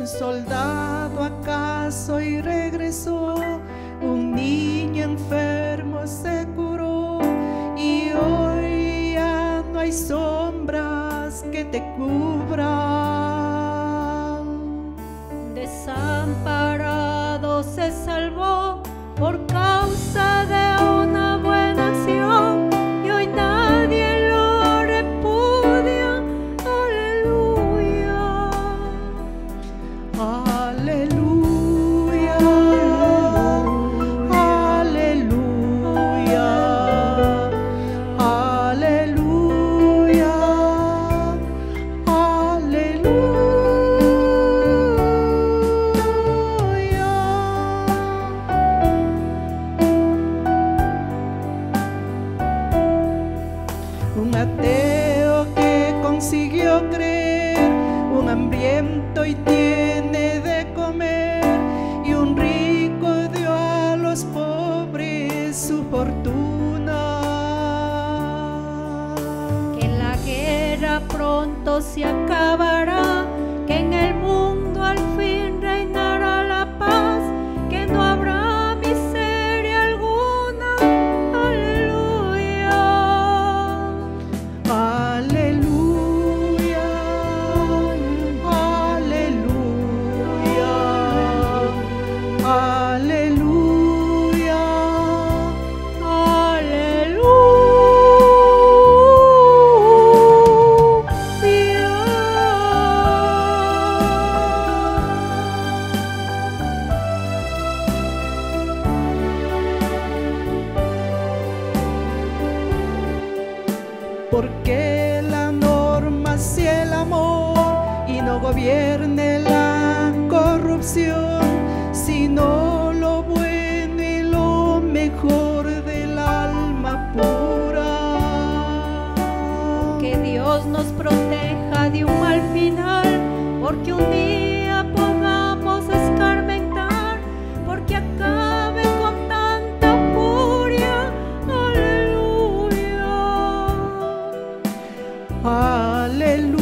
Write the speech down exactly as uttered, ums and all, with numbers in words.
Un soldado acaso y regresó, un niño enfermo se curó, y hoy ya no hay sombras que te cubran. Desamparado se salvó por causa de una buena acción, y hoy nadie lo repudia. Aleluya, aleluya, aleluya, aleluya. Un ateo que consiguió creer, un hambriento y tiene de comer, y un rico dio a los pobres su fortuna. Que la guerra pronto se acabará, que en el mundo al fin reinará la paz, que no habrá miseria alguna. Aleluya, Aleluya, aleluya, aleluya, porque la norma sea el amor y no gobierne la corrupción, sino lo bueno y lo mejor del alma pura. que Dios nos proteja de un mal final, porque un día podamos escarmentar, porque acabe con tanta furia. Aleluya. Aleluya.